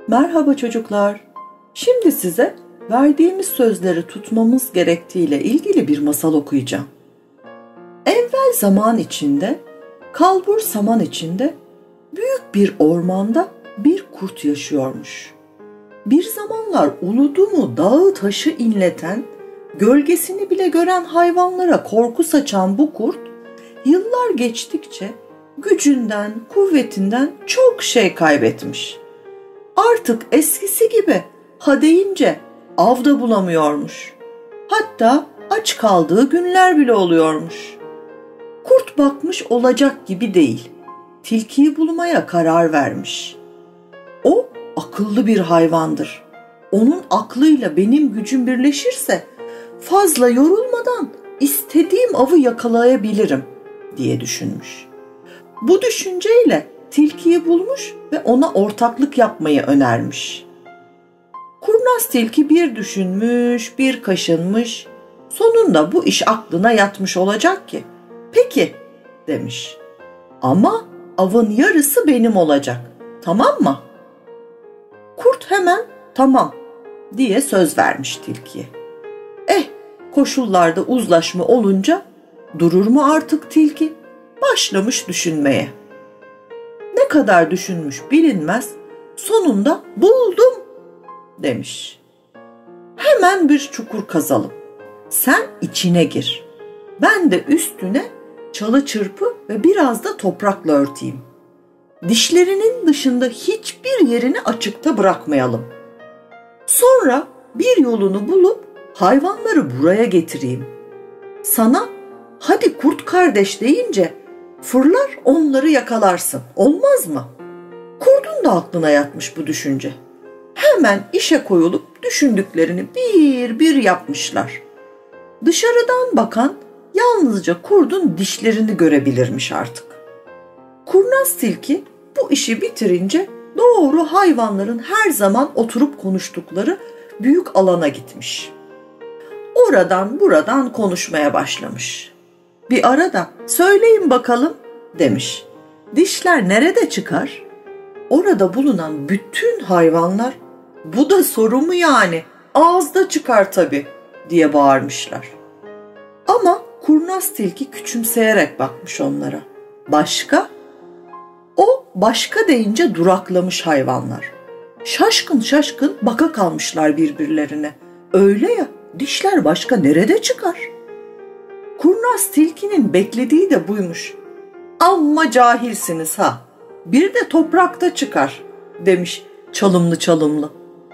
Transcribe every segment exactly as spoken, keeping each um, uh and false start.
Merhaba çocuklar. Şimdi size verdiğimiz sözleri tutmamız gerektiğiyle ilgili bir masal okuyacağım. Evvel zaman içinde, kalbur saman içinde, büyük bir ormanda bir kurt yaşıyormuş. Bir zamanlar uludu mu dağı taşı inleten, gölgesini bile gören hayvanlara korku saçan bu kurt, yıllar geçtikçe gücünden, kuvvetinden çok şey kaybetmiş. Artık eskisi gibi ha deyince avda bulamıyormuş. Hatta aç kaldığı günler bile oluyormuş. Kurt bakmış olacak gibi değil. Tilkiyi bulmaya karar vermiş. O akıllı bir hayvandır. Onun aklıyla benim gücüm birleşirse fazla yorulmadan istediğim avı yakalayabilirim diye düşünmüş. Bu düşünceyle tilkiyi bulmuş ve ona ortaklık yapmayı önermiş. Kurnaz tilki bir düşünmüş, bir kaşınmış. Sonunda bu iş aklına yatmış olacak ki, "Peki," demiş. "Ama avın yarısı benim olacak. Tamam mı?" Kurt hemen "Tamam," diye söz vermiş tilkiye. Eh, koşullarda uzlaşma olunca durur mu artık tilki? Başlamış düşünmeye. Ne kadar düşünmüş bilinmez, sonunda "Buldum," demiş. "Hemen bir çukur kazalım. Sen içine gir. Ben de üstüne çalı çırpı ve biraz da toprakla örteyim. Dişlerinin dışında hiçbir yerini açıkta bırakmayalım. Sonra bir yolunu bulup hayvanları buraya getireyim. Sana 'Hadi kurt kardeş,' deyince fırlar onları yakalarsın. Olmaz mı?" Kurdun da aklına yatmış bu düşünce. Hemen işe koyulup düşündüklerini bir bir yapmışlar. Dışarıdan bakan yalnızca kurdun dişlerini görebilirmiş artık. Kurnaz tilki bu işi bitirince doğru hayvanların her zaman oturup konuştukları büyük alana gitmiş. Oradan buradan konuşmaya başlamış. Bir arada "Söyleyin bakalım," demiş. "Dişler nerede çıkar?" Orada bulunan bütün hayvanlar "Bu da soru mu yani? Ağızda çıkar tabii," diye bağırmışlar. Ama kurnaz tilki küçümseyerek bakmış onlara. "Başka?" O "başka" deyince duraklamış hayvanlar. Şaşkın şaşkın baka kalmışlar birbirlerine. Öyle ya, dişler başka nerede çıkar? Kurnaz tilkinin beklediği de buymuş. "Amma cahilsiniz ha. Bir de toprakta çıkar," demiş çalımlı çalımlı.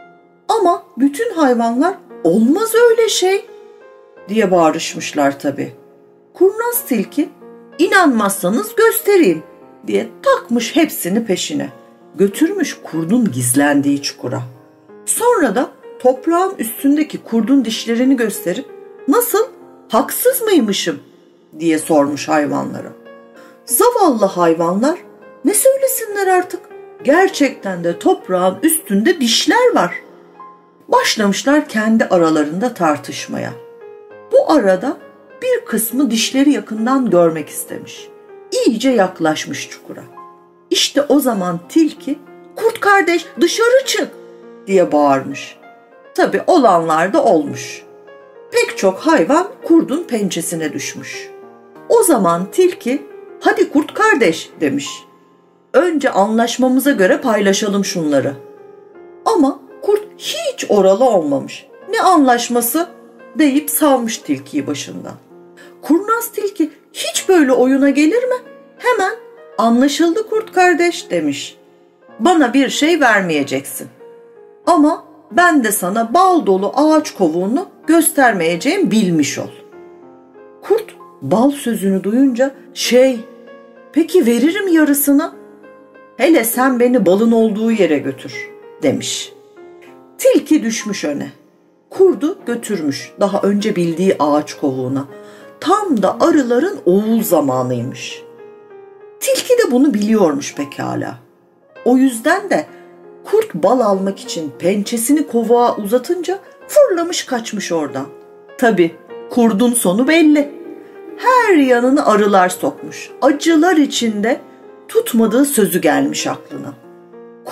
Ama bütün hayvanlar "Olmaz öyle şey," diye bağırışmışlar tabii. Kurnaz tilki "İnanmazsanız göstereyim," diye takmış hepsini peşine. Götürmüş kurdun gizlendiği çukura. Sonra da toprağın üstündeki kurdun dişlerini gösterip "Nasıl, haksız mıymışım?" diye sormuş hayvanlara. Zavallı hayvanlar ne söylesinler artık? Gerçekten de toprağın üstünde dişler var. Başlamışlar kendi aralarında tartışmaya. Bu arada bir kısmı dişleri yakından görmek istemiş. İyice yaklaşmış çukura. İşte o zaman tilki "Kurt kardeş, dışarı çık," diye bağırmış. Tabii olanlar da olmuş. Pek çok hayvan kurdun pençesine düşmüş. O zaman tilki "Hadi kurt kardeş," demiş. "Önce anlaşmamıza göre paylaşalım şunları." Ama kurt hiç oralı olmamış. "Ne anlaşması?" deyip savmış tilkiyi başından. Kurnaz tilki "Hiç böyle oyuna gelir mi?" Hemen "Anlaşıldı kurt kardeş," demiş. "Bana bir şey vermeyeceksin. Ama ben de sana bal dolu ağaç kovuğunu göstermeyeceğim, bilmiş ol." Kurt bal sözünü duyunca "Şey, peki veririm yarısını. Hele sen beni balın olduğu yere götür," demiş. Tilki düşmüş öne. Kurdu götürmüş daha önce bildiği ağaç kovuğuna. Tam da arıların oğul zamanıymış. Tilki de bunu biliyormuş pekala. O yüzden de kurt bal almak için pençesini kovuğa uzatınca fırlamış kaçmış oradan. Tabii kurdun sonu belli. Her yanını arılar sokmuş. Acılar içinde tutmadığı sözü gelmiş aklına.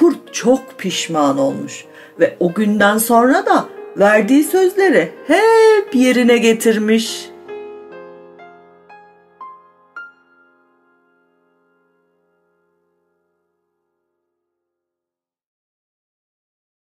Kurt çok pişman olmuş ve o günden sonra da verdiği sözleri hep yerine getirmiş.